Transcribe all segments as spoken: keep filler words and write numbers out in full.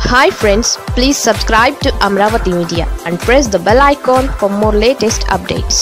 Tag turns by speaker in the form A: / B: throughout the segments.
A: Hi friends, please subscribe to Amravati Media and press the bell icon for more latest updates.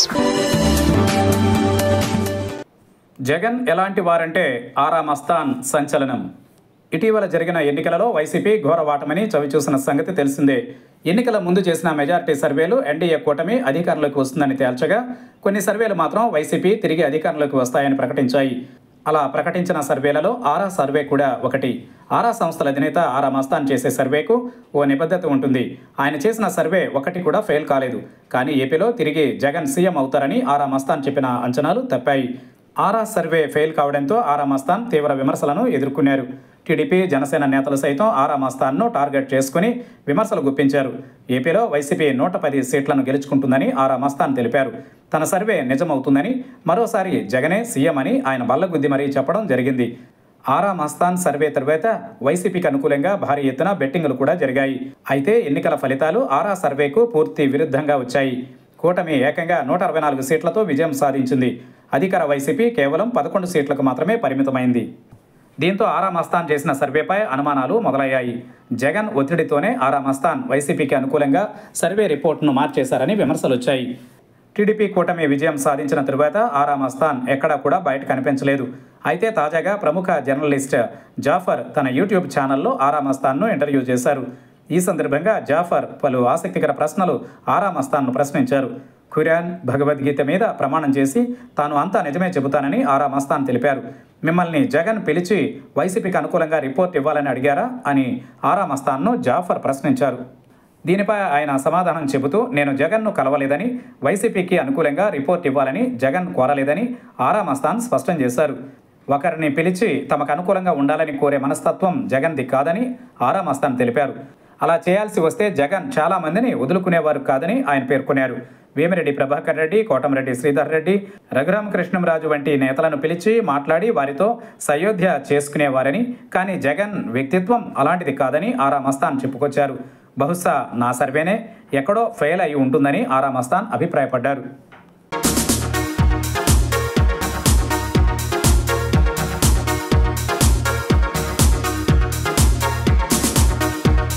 B: Jagan ఎలాంటి వారంటే ఆరా మస్తాన్ సంచలనం. ఇటీవల జరిగిన ఎన్నికలలో వైసీపీ ఘోర వాటమని చవిచూసిన సంగతి తెలిసిందే. ఎన్నికల ముందు చేసిన మెజారిటీ సర్వేలు ఎన్డీఏ కూటమి అధికారంలోకి వస్తుందని తేల్చగా, కొన్ని సర్వేలు మాత్రం వైసీపీ తిరిగి అధికారంలోకి వస్తాయని ప్రకటించాయి. అలా ప్రకటించిన సర్వేలలో ఆరా సర్వే కూడా ఒకటి. ఆరా సంస్థల అధినేత ఆరా మస్తాన్ చేసే సర్వేకు ఓ నిబద్ధత ఉంటుంది. ఆయన చేసిన సర్వే ఒకటి కూడా ఫెయిల్ కాలేదు. కానీ ఏపీలో తిరిగి జగన్ సీఎం అవుతారని ఆరా మస్తాన్ చెప్పిన అంచనాలు తప్పాయి. ఆరా సర్వే ఫెయిల్ కావడంతో ఆరా మస్తాన్ తీవ్ర విమర్శలను ఎదుర్కొన్నారు. టీడీపీ జనసేన నేతలు సైతం ఆరా మస్తాన్ను టార్గెట్ చేసుకుని విమర్శలు గుప్పించారు. ఏపీలో వైసీపీ నూట పది సీట్లను గెలుచుకుంటుందని ఆరా మస్తాన్ తెలిపారు. తన సర్వే నిజమవుతుందని, మరోసారి జగనే సీఎం అని ఆయన బల్లగుద్ది మరీ చెప్పడం జరిగింది. ఆరా మస్తాన్ సర్వే తరువాత వైసీపీకి అనుకూలంగా భారీ ఎత్తున బెట్టింగులు కూడా జరిగాయి. అయితే ఎన్నికల ఫలితాలు ఆరా సర్వేకు పూర్తి విరుద్ధంగా వచ్చాయి. కూటమి ఏకంగా నూట అరవై నాలుగు సీట్లతో విజయం సాధించింది. అధికార వైసీపీ కేవలం పదకొండు సీట్లకు మాత్రమే పరిమితమైంది. దీంతో ఆరా మస్తాన్ చేసిన సర్వేపై అనుమానాలు మొదలయ్యాయి. జగన్ ఒత్తిడితోనే ఆరా మస్తాన్ వైసీపీకి అనుకూలంగా సర్వే రిపోర్టును మార్చేశారని విమర్శలు వచ్చాయి. టీడీపీ కూటమి విజయం సాధించిన తరువాత ఆరా మస్తాన్ ఎక్కడా కూడా బయట కనిపించలేదు. అయితే తాజాగా ప్రముఖ జర్నలిస్ట్ జాఫర్ తన యూట్యూబ్ ఛానల్లో ఆరా మస్తాన్ను ఇంటర్వ్యూ చేశారు. ఈ సందర్భంగా జాఫర్ పలు ఆసక్తికర ప్రశ్నలు ఆరా మస్తాన్ను ప్రశ్నించారు. ఖురాన్, భగవద్గీత మీద ప్రమాణం చేసి తాను అంతా నిజమే చెబుతానని ఆరా మస్తాన్ తెలిపారు. మిమ్మల్ని జగన్ పిలిచి వైసీపీకి అనుకూలంగా రిపోర్ట్ ఇవ్వాలని అడిగారా అని ఆరా మస్తాన్ను జాఫర్ ప్రశ్నించారు. దీనిపై ఆయన సమాధానం చెబుతూ, నేను జగన్ను కలవలేదని, వైసీపీకి అనుకూలంగా రిపోర్ట్ ఇవ్వాలని జగన్ కోరలేదని ఆరా మస్తాన్ స్పష్టం చేశారు. ఒకరిని పిలిచి తమకు అనుకూలంగా ఉండాలని కోరే మనస్తత్వం జగన్ది కాదని ఆరా మస్తాన్ తెలిపారు. అలా చేయాల్సి వస్తే జగన్ చాలామందిని వదులుకునేవారు కాదని ఆయన పేర్కొన్నారు. వేమిరెడ్డి ప్రభాకర్ రెడ్డి, కోటమిరెడ్డి శ్రీధర్ రెడ్డి, రఘురామకృష్ణంరాజు వంటి నేతలను పిలిచి మాట్లాడి వారితో సయోధ్య చేసుకునేవారని, కానీ జగన్ వ్యక్తిత్వం అలాంటిది కాదని ఆరా మస్తాన్ చెప్పుకొచ్చారు. బహుశా నా సర్వేనే ఎక్కడో ఫెయిల్ అయి ఉంటుందని ఆరా మస్తాన్ అభిప్రాయపడ్డారు.